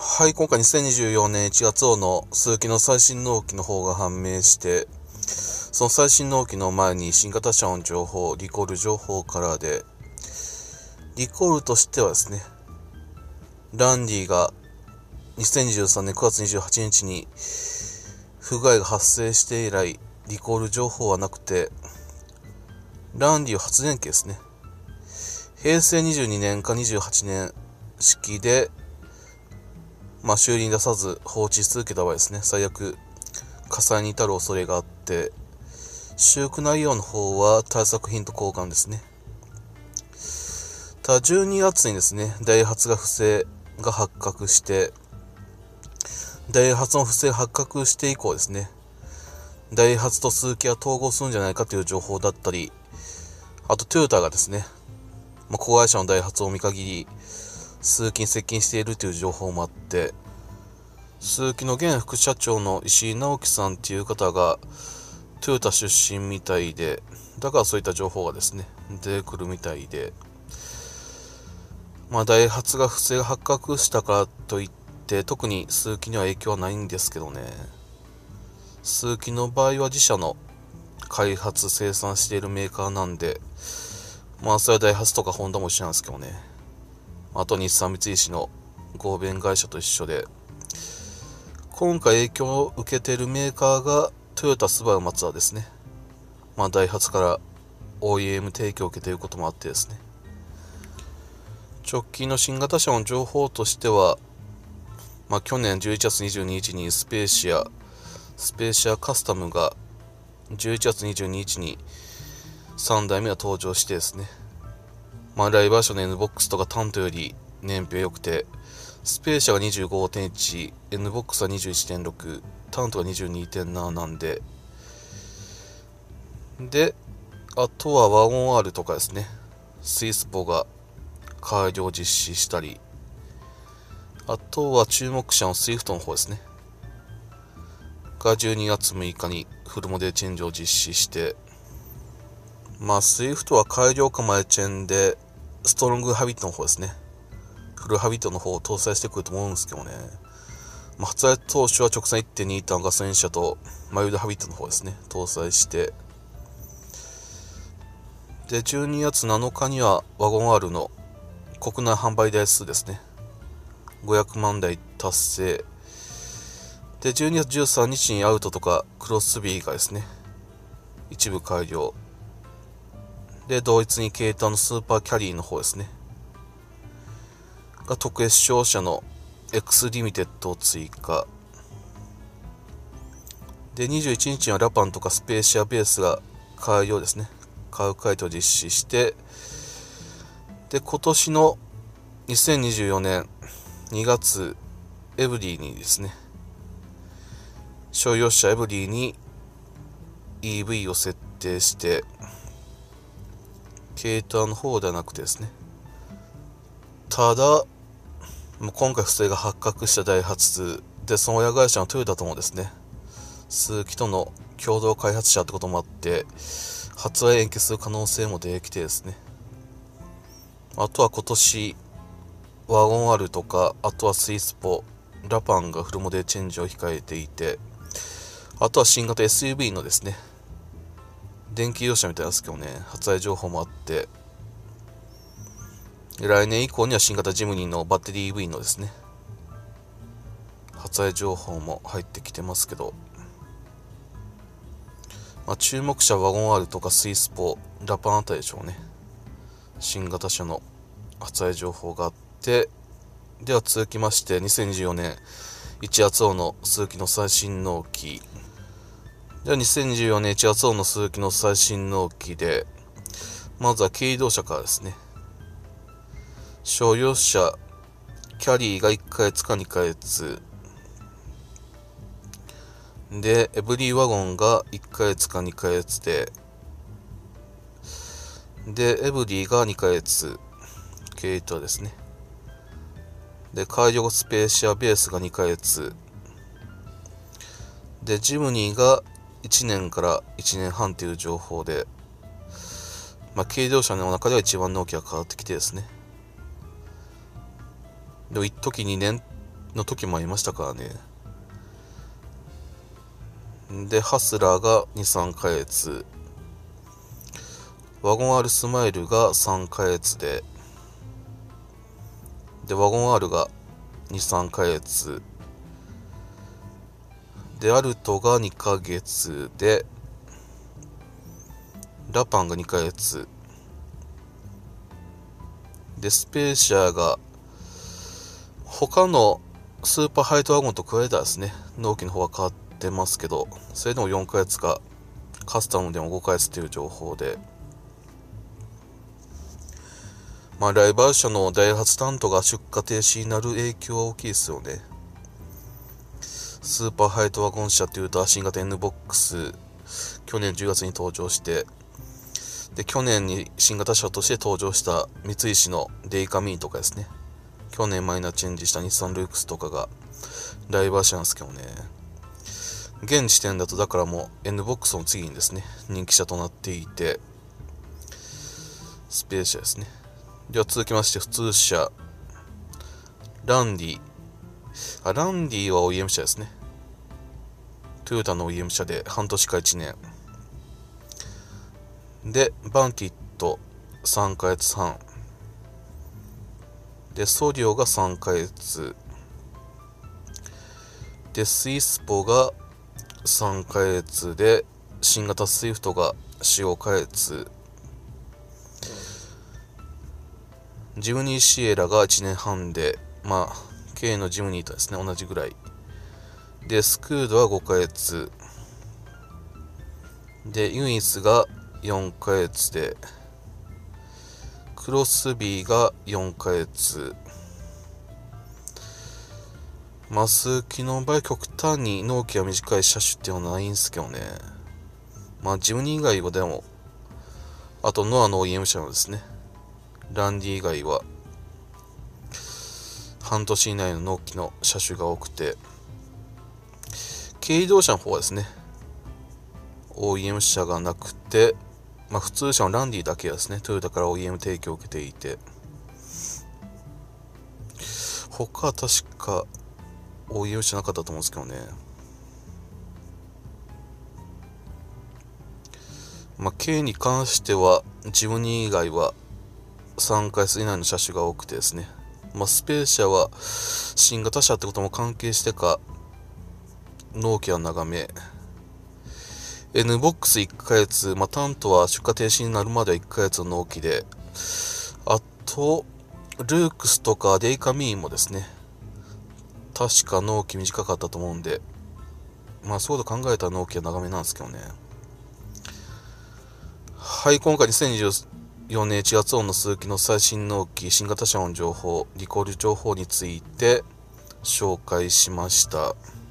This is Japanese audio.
はい、今回2024年1月号のスズキの最新納期の方が判明して、その最新納期の前に新型車の情報、リコール情報からで、リコールとしてはですね、ランディが2023年9月28日に不具合が発生して以来、リコール情報はなくて、ランディは発電機ですね。平成22年か28年式で、修理に出さず放置し続けた場合ですね、最悪火災に至る恐れがあって、修復内容の方は対策品と交換ですね。ただ12月にですね、ダイハツが不正が発覚して、ダイハツの不正発覚して以降ですね、ダイハツとスズキは統合するんじゃないかという情報だったり、あとトヨタがですね、子会社のダイハツを見限りスズキに接近しているという情報もあって、スズキの現副社長の石井直樹さんっていう方がトヨタ出身みたいで、だからそういった情報がですね出てくるみたいで、ダイハツが不正が発覚したからといって特にスズキには影響はないんですけどね。スズキの場合は自社の開発生産しているメーカーなんで、それはダイハツとかホンダも一緒なんですけどね。あと日産三菱の合弁会社と一緒で、今回影響を受けているメーカーがトヨタ、スバル、マツダですね。ダイハツから OEM 提供を受けていることもあってですね、直近の新型車の情報としては、去年11月22日にスペーシアカスタムが11月22日に3代目が登場してですね、ライバーションの N ボックスとかタントより燃費が良くて、スペーシアが 25.1、N ボックスは 21.6、タントが 22.7 なんで、あとはワゴン R とかですね、スイスポが改良を実施したり、あとは注目車のスイフトの方ですね、が12月6日にフルモデルチェンジを実施して、スイフトは改良か前チェンで、ストロングハビットの方ですね、フルハビットの方を搭載してくると思うんですけどね。発売当初は直線 1.2 リッターのガソリン車とマイルドハビットの方ですね、搭載して、で12月7日にはワゴン R の国内販売台数ですね、500万台達成で、12月13日にアウトとかクロスビーがですね一部改良で、同一に軽トラのスーパーキャリーの方ですねが特 S 商社の X リミテッドを追加で、21日にはラパンとかスペーシアベースが改良ですね、買う回答を実施して、で今年の2024年2月エブリーにですね、商用車エブリーに EV を設定して、軽トラの方ではなくてですね、ただ今回不正が発覚したダイハツで、その親会社のトヨタともですね、スズキとの共同開発者ってこともあって発売延期する可能性も出てきてですね、あとは今年ワゴン R とか、あとはスイスポ、ラパンがフルモデルチェンジを控えていて、あとは新型 SUV のですね、電気自動車みたいなんですけどね、発売情報もあって、来年以降には新型ジムニーのバッテリー EV のですね発売情報も入ってきてますけど、注目車ワゴン R とかスイスポ、ラパンあたりでしょうね、新型車の発売情報があって、では続きまして2024年1月号のスズキの最新納期では、2024年1月号のスズキの最新納期で、まずは軽自動車からですね、商用車キャリーが1ヶ月か2ヶ月で、エブリーワゴンが1ヶ月か2ヶ月で、エブリーが2ヶ月軽トラですね、で改良スペーシアベースが2ヶ月で、ジムニーが1年から1年半という情報で、軽自動車の中では一番納期が変わってきてですね、でも一時2年の時もありましたからね。で、ハスラーが2、3ヶ月。ワゴン R スマイルが3ヶ月で、ワゴン R が2、3ヶ月。で、アルトが2ヶ月で、ラパンが2ヶ月。で、スペーシアが、他のスーパーハイトワゴンと加えたらですね、納期の方は変わってますけど、それでも4ヶ月か、カスタムでも5ヶ月という情報で、ライバル社のダイハツ担当が出荷停止になる影響は大きいですよね。スーパーハイトワゴン車というと、新型 N ボックス、去年10月に登場して、で、去年に新型車として登場した三菱のデイカミーとかですね。去年マイナーチェンジした日産ルークスとかがライバー車なんですけどね。現時点だとだからもう N ボックスの次にですね、人気車となっていて、スペーシアですね。では続きまして普通車、ランディは OEM 車ですね。トヨタの OEM 車で半年か1年。で、バンティット3ヶ月半。で、ソリオが3ヶ月。で、スイスポが3ヶ月で、新型スイフトが4、5ヶ月。ジムニーシエラが1年半で、K のジムニーとですね、同じぐらい。で、スクードは5ヶ月。で、ユニスが4ヶ月で、クロスビーが4ヶ月。スキの場合極端に納期が短い車種っていうのはないんですけどね。ジムニー以外はでも、あとノアの OEM 車のですね、ランディ以外は、半年以内の納期の車種が多くて、軽自動車の方はですね、OEM 車がなくて、普通車のランディだけはですね、トヨタから OEM 提供を受けていて、他は確か OEM 車なかったと思うんですけどね。K に関しては、ジムニー以外は3ヶ月以内の車種が多くてですね、スペーシアは新型車ってことも関係してか、納期は長め。N ボックス1ヶ月、タントは出荷停止になるまでは1ヶ月の納期で、あと、ルークスとかデイカミーもですね、確か納期短かったと思うんで、そういうこと考えたら納期は長めなんですけどね。はい、今回2024年1月のスズキの最新納期、新型車の情報、リコール情報について紹介しました。